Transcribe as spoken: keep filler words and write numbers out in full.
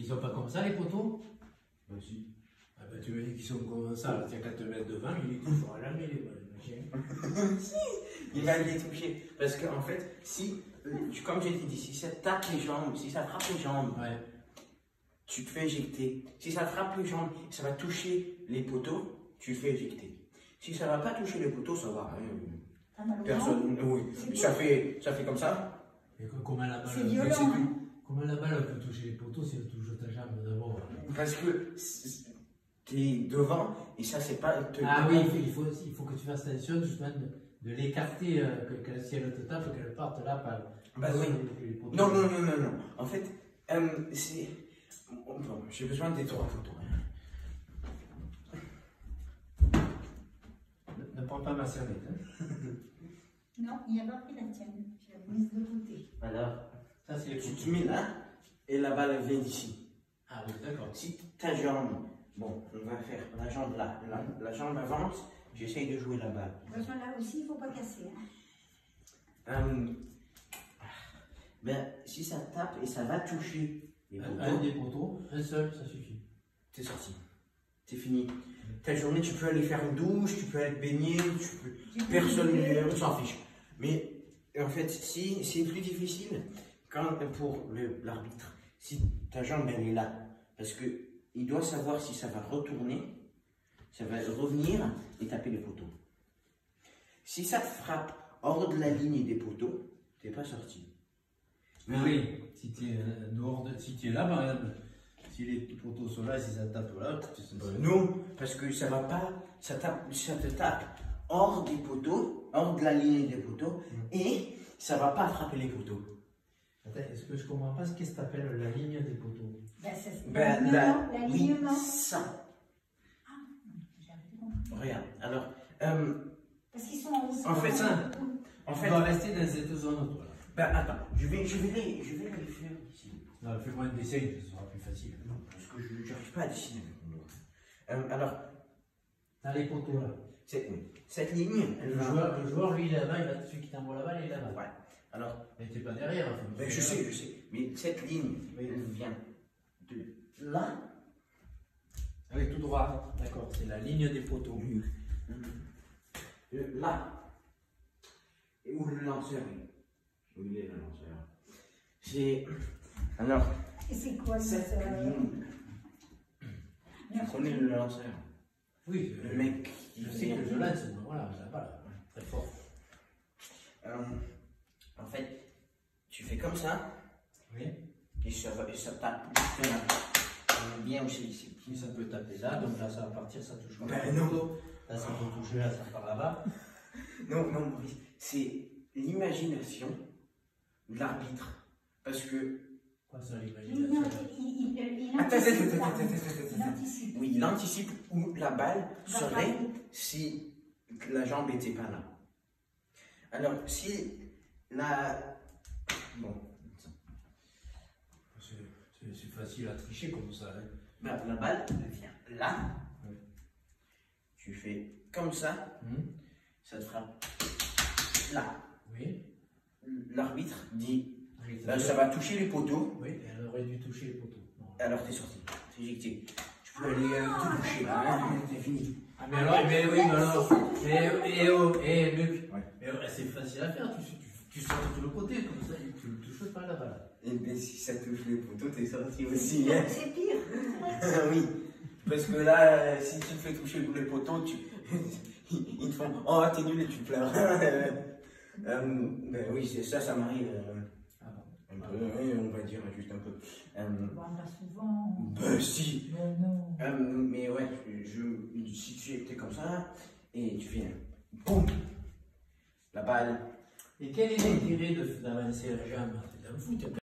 ils sont pas comme ça, les poteaux? Ben si. Ah ben tu me dis qu'ils sont comme ça, tiens qu'à te mettre devant, il les touchera jamais les balles. Si, il va les toucher. Parce qu'en en fait, si, comme j'ai dit, si ça tape les jambes, si ça frappe les jambes, Ouais. tu te fais éjecter. Si ça frappe les jambes, ça va toucher les poteaux, tu te fais éjecter. Si ça va pas toucher les poteaux, ça va. T'as mal au Personne, oui. Ça fait, ça fait comme ça. Et que, comment la balle, C'est violent, hein. comment la balle peut toucher les poteaux si elle touche ta jambe d'abord? Parce que tu es devant et ça, c'est pas. Te... Ah oui, il faut, il faut que tu fasses attention justement de, de l'écarter, euh, que, que si elle te tape, qu'elle parte là, pas. Bah oui. Les, les poteaux. Non, non, non, non, non. En fait, euh, c'est. Bon, j'ai besoin des trois photos. Ne, ne prends pas ma serviette. Hein. Non, il n'y a pas pris la tienne. Tu l'as mise de côté. Alors, Ça, c'est les tu poteaux. te mets là et la balle vient d'ici. Ah oui, d'accord. Si ta jambe, bon, on va faire la jambe là, la, la jambe avance, j'essaye de jouer la balle. Attention, là aussi, il ne faut pas casser. Hein. Euh, ben, si ça tape et ça va toucher les Un, poteaux, un des poteaux, un seul, ça suffit. t'es sorti. C'est fini. Ta journée, tu peux aller faire une douche, tu peux aller te baigner, tu peux... Tu peux personne bouger. ne s'en fiche. Mais en fait, si c'est plus difficile quand, pour le- l'arbitre, si ta jambe elle est là, parce que il doit savoir si ça va retourner, ça va revenir et taper les poteaux. Si ça te frappe hors de la ligne des poteaux, t'es pas sorti. Mais oui, si tu es dehors de, si tu es là, par exemple, si les poteaux sont là, si ça tape là, tu sais Euh, non, parce que ça va pas, ça, tape, ça te tape hors des poteaux, hors de la ligne des poteaux, Mm. et ça va pas frapper les poteaux. Attends, est-ce que je comprends pas ce qu'est-ce que t'appelles la ligne des poteaux? Ben, ça, c'est Ben, l'alignement. là, L'alignement. oui, ça. J'ai arrêté de comprendre. Regarde, alors, euh, Parce qu'ils sont en haut. En fait, ça- en On fait, va rester dans cette zone, toi. Là. ben attends, je vais, je vais les, je vais les faire ici. Non, fais-moi un dessin, ce sera plus facile. Non, parce que je n'arrive pas à dessiner avec mon doigt. Euh, alors, T'as les poteaux là. cette, cette ligne, elle Le va... joueur, le joueur, lui, il est là-bas, il va, celui qui t'envoie la balle, il est là-bas. Ouais, alors, Mais t'es pas derrière. Enfin, ben, je sais, je sais, mais cette ligne, elle vient de là. Avec tout droit. D'accord, c'est la ligne des poteaux. De là. Et où le lanceur est. Où il est le lanceur? C'est. Alors, Et c'est quoi ça cette ligne. Tu connais le lanceur? Oui, Le mec. je sais que je lance, moi, voilà, la balle, très fort. Euh, en fait, tu fais comme ça, Oui. et ça, va, et ça tape bien, euh, bien aussi ici. Puis ça peut taper là, donc là ça va partir, ça touche pas. Ben le non. poteau. Là ça peut toucher là, ça part là-bas. Non, non, Maurice, c'est l'imagination de l'arbitre. Parce que. Quoi ça, Il, l'imagination? il, il, il, il Attends, attends, anticipe. attends, là. attends, attends, Il attends. anticipe. Oui, il anticipe où la balle Va serait frapper. si la jambe n'était pas là. Alors, si la. Bon. C'est c'est facile à tricher comme ça. Hein. La, la balle elle vient là. Oui. Tu fais comme ça, Hum. ça te frappe là. Oui. L'arbitre dit Oui, euh, ça va toucher les poteaux, Oui, elle aurait dû toucher les poteaux. Non. alors t'es sorti, t'es éjecté. Tu peux aller euh, te coucher là, hein, c'est fini. Ah mais alors, mais oui, mais alors, mais, et oh, et Luc, Ouais. mais oh, c'est facile à faire, tu, tu, tu sors de le côté, comme ça, tu ne touches pas la balle. Et bien si ça touche les poteaux, t'es sorti aussi. Hein. C'est pire. Oui, parce que là, euh, si tu te fais toucher les poteaux, tu... ils te font « Oh, t'es nul » et tu pleures. euh, ben oui, c'est ça, ça m'arrive. Euh, Ah bon. un peu, oui, on va dire juste un peu. Euh, Bon, pas souvent. ben si. Mais non. Euh, mais ouais, je, si tu étais comme ça, et tu fais boum, la balle. Et quel est l'intérêt de- d'avancer la jambe? C'est un foot.